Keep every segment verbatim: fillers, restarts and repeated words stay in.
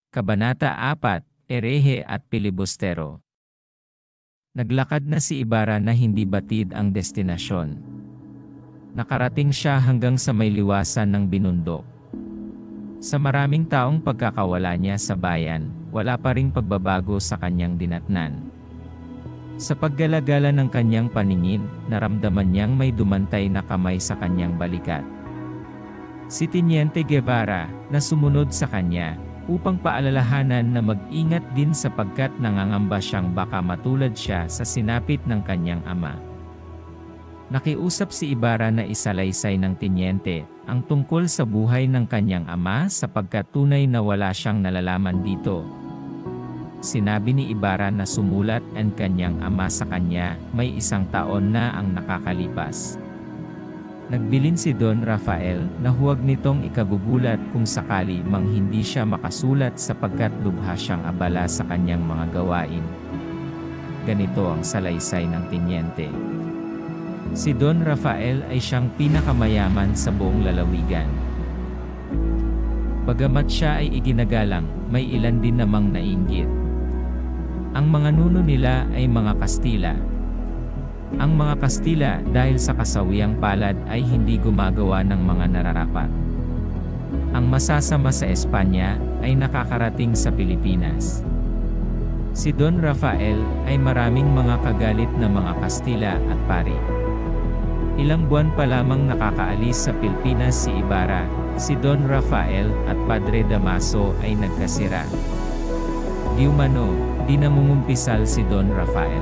Kabanata apat, Erehe at Pilibustero. Naglakad na si Ibarra na hindi batid ang destinasyon. Nakarating siya hanggang sa may liwasan ng binundok. Sa maraming taong pagkakawala niya sa bayan, wala pa ring pagbabago sa kanyang dinatnan. Sa paggalagala ng kanyang paningin, naramdaman niyang may dumantay na kamay sa kanyang balikat. Si Teniente Guevara, na sumunod sa kanya, upang paalalahanan na mag-ingat din sapagkat nangangamba siyang baka matulad siya sa sinapit ng kanyang ama. Nakiusap si Ibarra na isalaysay ng Teniente ang tungkol sa buhay ng kanyang ama sapagkat tunay na wala siyang nalalaman dito. Sinabi ni Ibarra na sumulat ang kanyang ama sa kanya, may isang taon na ang nakakalipas. Nagbilin si Don Rafael na huwag nitong ikagugulat kung sakali mang hindi siya makasulat sapagkat lubha siyang abala sa kanyang mga gawain. Ganito ang salaysay ng Teniente. Si Don Rafael ay siyang pinakamayaman sa buong lalawigan. Bagamat siya ay iginagalang, may ilan din namang nainggit. Ang mga nuno nila ay mga Kastila. Ang mga Kastila dahil sa kasawiyang palad ay hindi gumagawa ng mga nararapat. Ang masasama sa Espanya ay nakakarating sa Pilipinas. Si Don Rafael ay maraming mga kagalit na mga Kastila at pari. Ilang buwan pa lamang nakakaalis sa Pilipinas si Ibarra, si Don Rafael at Padre Damaso ay nagkasira. Di umano, di namumumpisal si Don Rafael.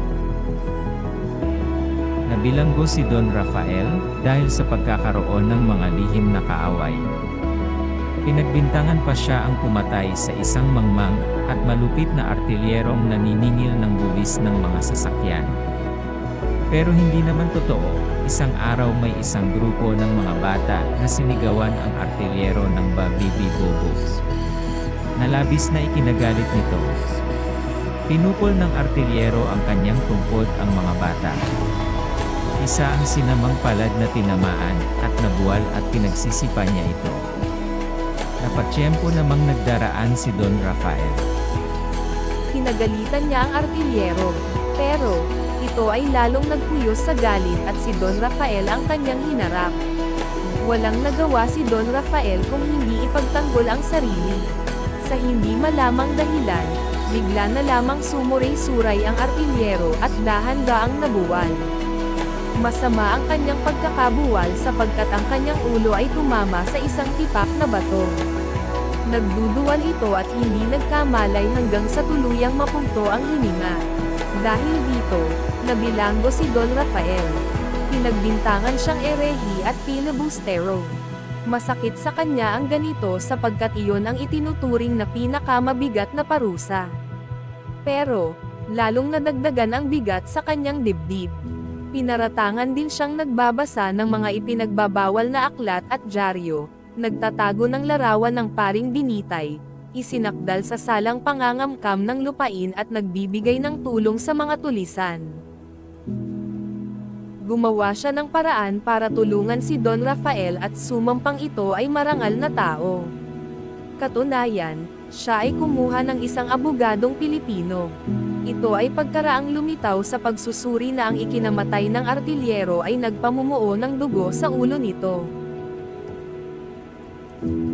Nabilanggo si Don Rafael dahil sa pagkakaroon ng mga lihim na kaaway. Pinagbintangan pa siya ang pumatay sa isang mangmang at malupit na artilyerong naniningil ng buwis ng mga sasakyan. Pero hindi naman totoo, isang araw may isang grupo ng mga bata na sinigawan ang artilyero ng Babibi Bobo. Nalabis na ikinagalit nito. Pinupol ng artilyero ang kanyang tungkod ang mga bata. Isa ang sinamang palad na tinamaan at nabuwal at pinagsisipa niya ito. Napatsyempo namang nagdaraan si Don Rafael. Pinagalitan niya ang artilyero, pero ito ay lalong nagpuyos sa galit at si Don Rafael ang kanyang hinarap. Walang nagawa si Don Rafael kung hindi ipagtanggol ang sarili. Sa hindi malamang dahilan, bigla na lamang sumuray-suray ang artilyero at dahan-daang nabuwal. Masama ang kanyang pagkakabuwal sapagkat ang kanyang ulo ay tumama sa isang tipak na bato. Nagduduwal ito at hindi nagkamalay hanggang sa tuluyang mapunto ang hininga. Dahil dito, nabilanggo si Don Rafael. Pinagbintangan siyang erehi at pilibustero. Masakit sa kanya ang ganito sapagkat iyon ang itinuturing na pinakamabigat na parusa. Pero, lalong nadagdagan ang bigat sa kanyang dibdib. Pinaratangan din siyang nagbabasa ng mga ipinagbabawal na aklat at dyaryo, nagtatago ng larawan ng paring binitay, isinakdal sa salang pangangamkam ng lupain at nagbibigay ng tulong sa mga tulisan. Gumawa siya ng paraan para tulungan si Don Rafael at sumampang ito ay marangal na tao. Katunayan, siya ay kumuha ng isang abogadong Pilipino. Ito ay pagkaraang lumitaw sa pagsusuri na ang ikinamatay ng artilyero ay nagpamumuo ng dugo sa ulo nito.